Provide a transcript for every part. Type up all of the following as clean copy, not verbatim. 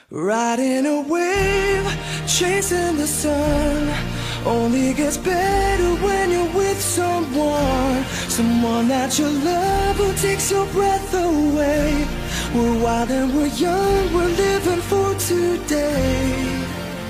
Riding a wave, chasing the sun. Only gets better when you're with someone. Someone that you love who takes your breath away. We're wild and we're young, we're living for today.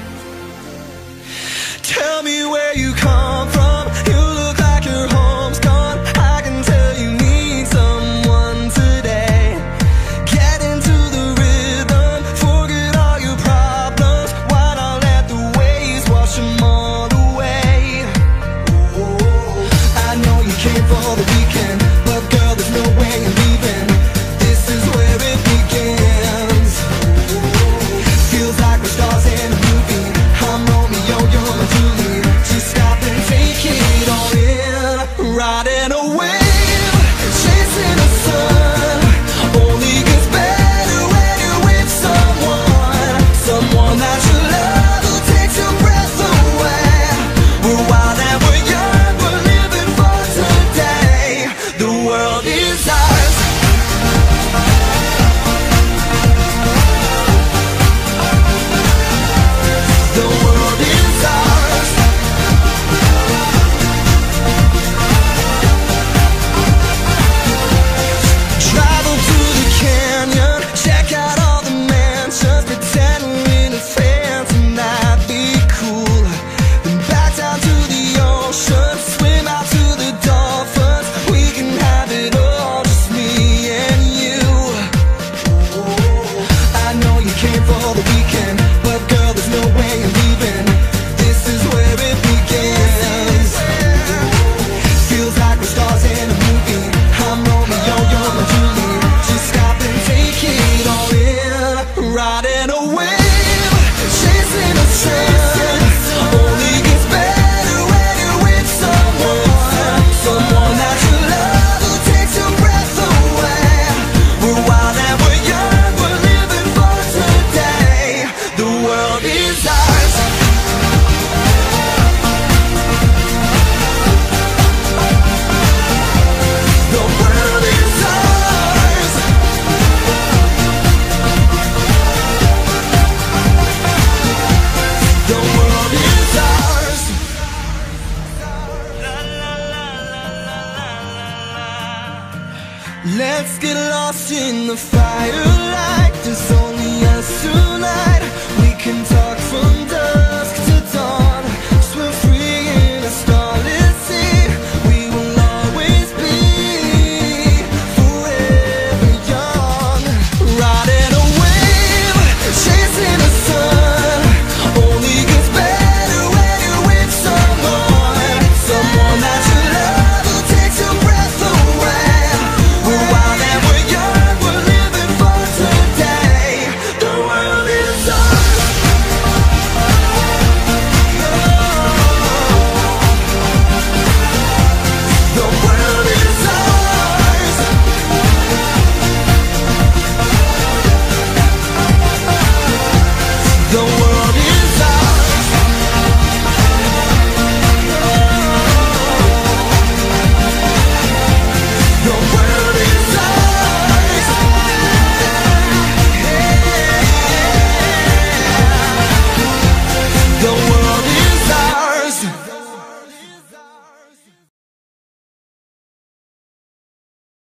Tell me where you come from. You look like your home's gone. I can tell you need someone today. Get into the rhythm, forget all your problems. Why not let the waves wash them all away? I know you came for the weekend, but girl, there's no way you're leaving. This is where it begins. Feels like we're stars in a movie. I'm Romeo, you're my Juliet. Just stop and take it all in. Riding a wave, chasing the sun. Only gets better when you're with someone. Someone that you love who takes your breath away. We're wild and we're young, we're living for today. The world is ours. The world is ours. Travel to the canyon, check out all the mansions, pretend we're in a fence and that'd be cool. Then back down to the ocean, swim out to the dolphins. We can have it all, just me and you. I know you came for the weekend, but girl, there's no way you're leaving. This is where it begins. Feels like we're stars in a movie. I'm Romeo, you're my Juliet. Just stop and take it all in. Riding a wave, chasing the sun. Only gets better when you're with someone. Someone that you love who takes your breath away. We're wild and we're young, we're living for today. The world is ours. The world is ours. The world is ours. Let's get lost in the firelight. There's only us tonight. We can talk